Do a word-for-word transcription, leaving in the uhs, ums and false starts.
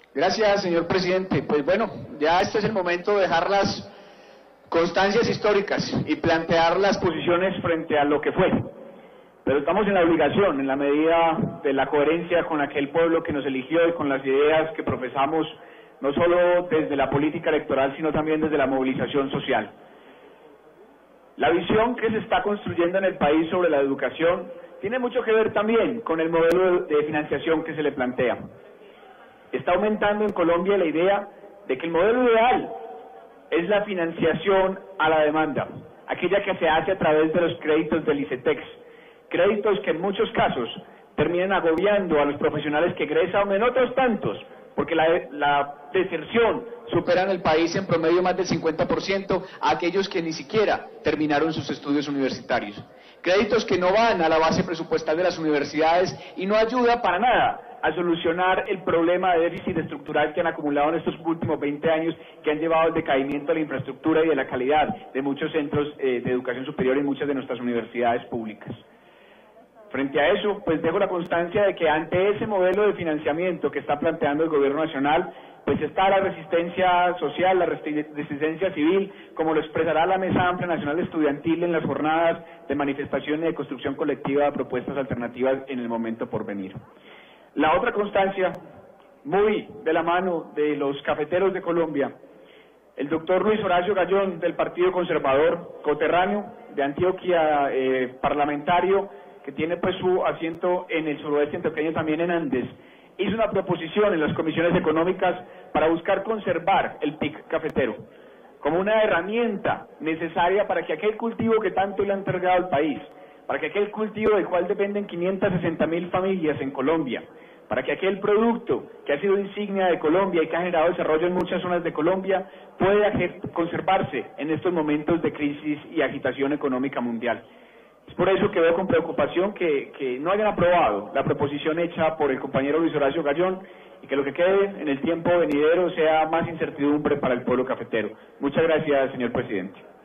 Gracias, señor presidente. Pues bueno, ya este es el momento de dejar las constancias históricas y plantear las posiciones frente a lo que fue. Pero estamos en la obligación, en la medida de la coherencia con aquel pueblo que nos eligió y con las ideas que profesamos, no solo desde la política electoral, sino también desde la movilización social. La visión que se está construyendo en el país sobre la educación tiene mucho que ver también con el modelo de financiación que se le plantea. Está aumentando en Colombia la idea de que el modelo ideal es la financiación a la demanda, aquella que se hace a través de los créditos del ICETEX, créditos que en muchos casos terminan agobiando a los profesionales que egresan, o en otros tantos, porque la, la deserción supera en el país en promedio más del cincuenta por ciento a aquellos que ni siquiera terminaron sus estudios universitarios. Créditos que no van a la base presupuestal de las universidades y no ayuda para nada a solucionar el problema de déficit estructural que han acumulado en estos últimos veinte años, que han llevado al decaimiento de la infraestructura y de la calidad de muchos centros eh, de educación superior y muchas de nuestras universidades públicas. Frente a eso, pues dejo la constancia de que ante ese modelo de financiamiento que está planteando el gobierno nacional, pues está la resistencia social, la resistencia civil, como lo expresará la Mesa Amplia Nacional Estudiantil en las jornadas de manifestación y de construcción colectiva de propuestas alternativas en el momento por venir. La otra constancia, muy de la mano de los cafeteros de Colombia, el doctor Luis Horacio Gallón del Partido Conservador, coterráneo de Antioquia, eh, parlamentario, que tiene pues su asiento en el suroeste antioqueño, también en Andes, hizo una proposición en las comisiones económicas para buscar conservar el P I C cafetero como una herramienta necesaria para que aquel cultivo que tanto le ha entregado al país, para que aquel cultivo del cual dependen quinientas sesenta mil familias en Colombia, para que aquel producto que ha sido insignia de Colombia y que ha generado desarrollo en muchas zonas de Colombia pueda conservarse en estos momentos de crisis y agitación económica mundial. Es por eso que veo con preocupación que, que no hayan aprobado la proposición hecha por el compañero Luis Horacio Gallón y que lo que quede en el tiempo venidero sea más incertidumbre para el pueblo cafetero. Muchas gracias, señor presidente.